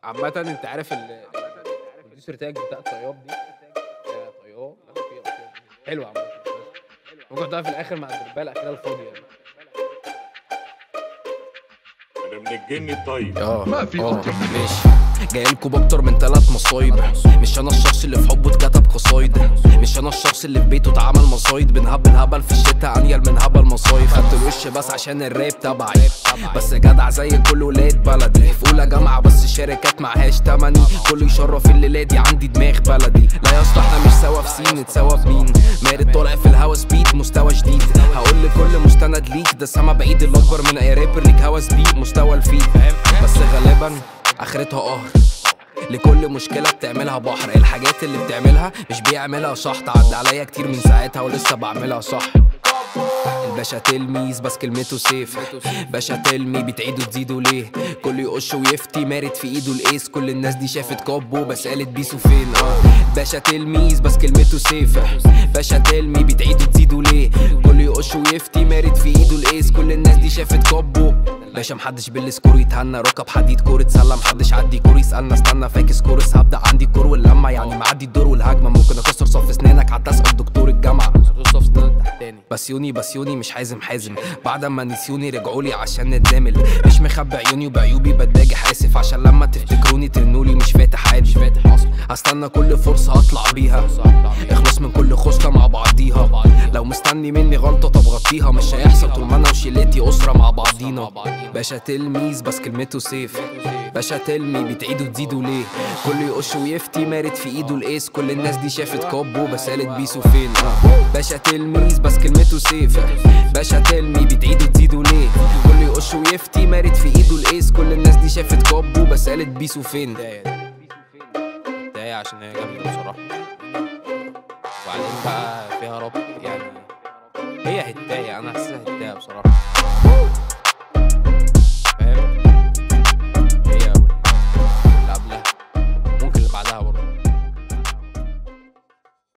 عامة انت عارف البروديوسر تاج بتاع الطياب دي، يا طياب حلوة عامة. ممكن تحطها في الآخر مع الدربالة الأخيرة الفاضية يعني. انا من الجن الطيب ما في اطيب من ماشي. جايلكوا باكتر من 3 مصايب. مش انا الشخص اللي في حبه اتكتب قصايد، مش انا الشخص اللي في بيته اتعمل مصايد. بنهبل هبل في الشتا انيل من هبل مصايب. خدت الوش بس عشان الراب تبعي، بس جدع زي كل ولاد بلدي. في اولى جامعه بس الشركات معهاش تمني. كله يشرف الليله دي عندي دماغ بلدي. لا يا اسطى احنا مش سوا في سين، نتسوا بمين؟ مارد طالع في الهوا سبيد مستوى جديد. هقول لكل مستند ليك ده سما بعيد الاكبر من اي رابر ليك هوا سبيد مستوى الفيد. بس غالبا اخرتها قهر، لكل مشكلة بتعملها بحر. الحاجات اللي بتعملها مش بيعملها شحط. عدى عليا كتير من ساعتها ولسه بعملها صح. الباشا تلميذ بس كلمته سيف. باشا تلمي بتعيدوا تزيدوا ليه؟ كل يقش ويفتي مارد في ايده الايس. كل الناس دي شافت كوبو بس قالت بيسو فين؟ باشا تلميذ بس كلمته سيف. باشا تلمي بتعيدوا تزيدوا ليه؟ كل يقش ويفتي مارد في ايده الايس. كل الناس دي شافت كوبو. باشا محدش بالسكور يتهنى. ركب حديد كورة سلة محدش عدي كور يسألنا. استنى فاكس كورس هبدأ عندي الكور واللمة. يعني معدي الدور والهجمة. ممكن اكسر صف اسنانك حتى اسأل دكتور الجامعة. بس يوني مش حازم بعد ما نسيوني رجعولي عشان نتزامل. مش مخبي عيوني وبعيوبي بتباجي حاسف. عشان لما تفتكروني ترنولي مش فاتح عادي. هستنى كل فرصة اطلع بيها. اخلص من كل خصلة مع بعضيها. لو مستني مني غلطة طب غطيها. مش هيحصل طول ما انا وشيلتي اسرة مع بعضينا. باشا تلميذ بس كلمته سيف. باشا تلمي بتعيدوا تزيدوا ليه؟ كل يقش ويفتي مارد في ايده الايس. كل الناس دي شافت كوبو بس قالت بيسو فين؟ باشا تلميذ بس كلمته سيف. باشا تلمي بتعيدوا تزيدوا ليه؟ كل يقش ويفتي مارد في ايده الايس. كل الناس دي شافت كوبو بس قالت بيسو فين؟ هداية عشان هي جامدة بصراحة. وبعدين بقى فيها ربط يعني. هي هداية، أنا حاسسها هداية بصراحة.